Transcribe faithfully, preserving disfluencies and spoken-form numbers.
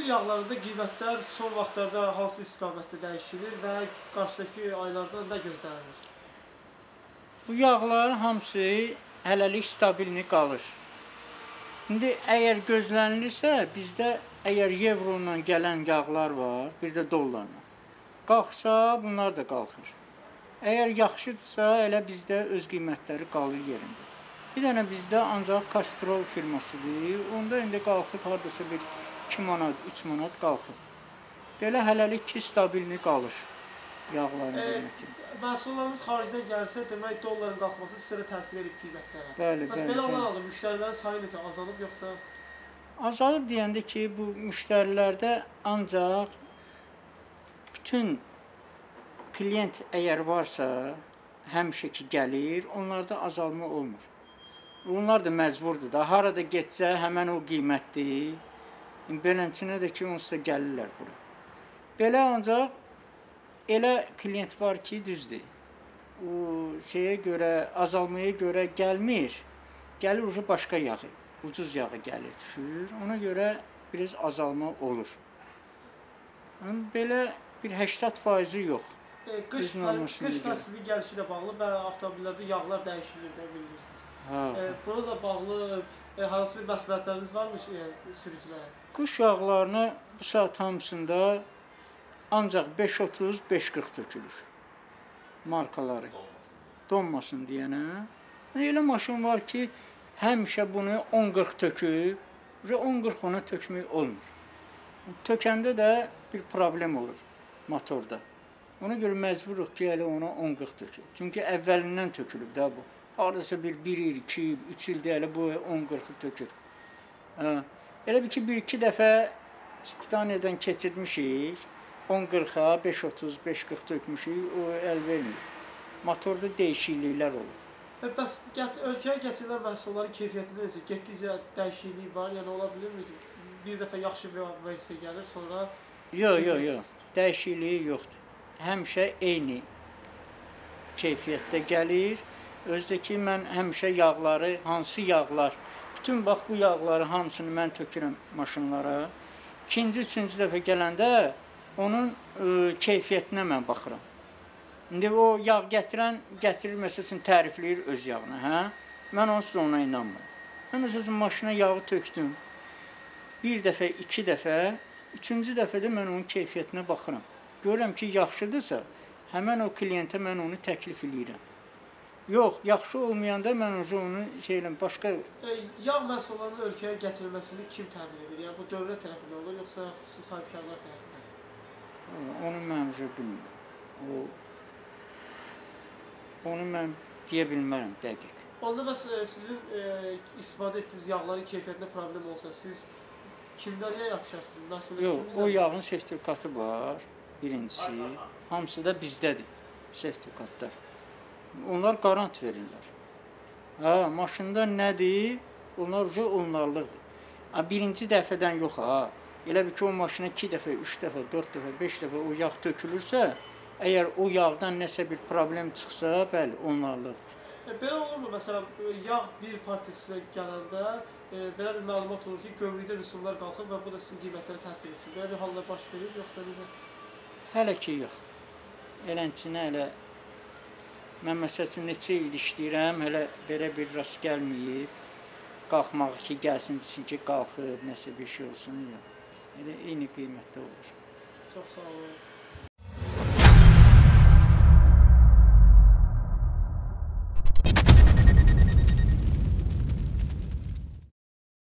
Avtomobil yağlarında qiymətlər son vaxtlarda hansı istiqamətdə dəyişilir və qarşıdakı aylarda nə gözlənilir? Bu yağların hamısı hələlik stabilni qalır. İndi əgər gözlənilirsə, bizdə əgər evro ilə gələn yağlar var, bir də dollarla. Qalxsa, bunlar da qalxır. Əgər yaxşıdırsa, elə bizdə öz qiymətləri qalır yerində. Bir dənə bizdə ancaq Castrol firmasıdır. Onda indi qalxıb haradasa bir iki manat, üç manat qalxıb. Belə hələlik ki, stabilni qalır yağların qiyməti. Məhsullarınız xaricdən gəlsə, demək dolların qalxması sizə təsir edib qiymətlərə. Bəli, bəli. Belə olan halda müştərilərin sayı necə azalıb yoxsa? Azalıb deyəndə ki, bu müştərilərdə ancaq bütün klient əgər varsa, həmişə ki gəlir, onlarda azalma olmur. Onlar da məcburdur da, harada getsə həmən o qiymətdir. Beləncə də ki, onsuz da gəlirlər bura. Belə ancaq elə klient var ki, düzdür. O şeyə görə, azalmaya görə gəlmir. Gəlir ucu başqa yağı, ucuz yağı gəlir, düşür. Ona görə biraz azalma olur. Belə bir səksən faizi yox. Qış fəslinin gəlişi ilə bağlı və avtomobillərdə yağlar dəyişilir də bilirsiniz. Buna da bağlı hansı bir məsləhətləriniz varmı sürücülərə? Qış yağlarını bu saat hamısında ancaq beş otuz, beş qırx tökülür. Markaları. Donmasın deyənə. Elə maşın var ki, həmişə bunu on qırx töküb, on qırx ona tökmək olmur. Tökəndə də bir problem olur motorda. Ona görə məcburuq ki, elə ona on qırx tökür. Çünki əvvəlindən tökülüb də bu. Haradasa bir bir il, iki il, üç ildə elə bu on qırxı tökür. Elə bir ki, bir iki dəfə İspaniyadan keçirmişik, on qırxa, beş otuz, beş qırx tökmüşük, o əl vermir. Motorda dəyişikliklər olur. Bəs ölkəyə gətirilən məhsulların keyfiyyətində necə? Getdikcə dəyişiklik var, yəni ola bilirmi ki, bir dəfə yaxşı versiya gəlir, sonra... Yox, yox, yox, dəyişikliyi yoxdur. Həmişə eyni keyfiyyətdə gəlir. Özdə ki, mən həmişə yağları, hansı yağlar, bütün bax bu yağları hamısını mən tökürəm maşınlara. İkinci, üçüncü dəfə gələndə onun keyfiyyətinə mən baxıram. İndi o yağ gətirən, gətirir, məsəl üçün tərifləyir öz yağını, hə? Mən onsuz da ona inanmıram. Mən məsəl üçün maşına yağı tökdüm. Bir dəfə, iki dəfə, üçüncü dəfədə mən onun keyfiyyətinə baxıram. Görürəm ki, yaxşıdırsa, həmən o klientə mən onu təklif edirəm. Yox, yaxşı olmayanda mən onu şeyləm, başqa... Yağ məhsullarının ölkəyə gətirilməsini kim təmin edir? Yəni, bu dövlət tərəfindən olur, yoxsa xüsusi sahibkarlar tərəfindən? Onu mən bilmirəm. Onu mən deyə bilmərəm dəqiq. Onda bəs sizin istifadə etdiyiniz yağların keyfiyyətində problem olsa, siz kimdən yapışarsınız? Yox, o yağın sertifikatı var, birincisi. Hamısı da bizdədir, sertifikatlar. Onlar qarant verirlər. Hə, maşında nədir? Onlar uca onlarlıqdır. Birinci dəfədən yox, ha. Elə bir ki, o maşına iki dəfə, üç dəfə, dörd dəfə, beş dəfə o yağ tökülürsə, əgər o yağdan nəsə bir problem çıxsa, bəli, onlarlıqdır. Belə olurmu? Məsələn, yağ bir partiyasına gələndə belə bir məlumat olur ki, gömrükdə rüsumlar qalxır və bu da sizin qiymətlərə təsir etsin. Belə bir hallar baş verir, yoxsa necə? Hələ ki, yox. Elənçinə elə... Mən məsəl üçün neçə il işləyirəm, hələ belə bir rast gəlməyib. Qalxmaq ki, gəlsin, desin ki, qalxıb, nəsə bir şey olsun, yox. Elə eyni qiymətdə olur. Çox sağ olun.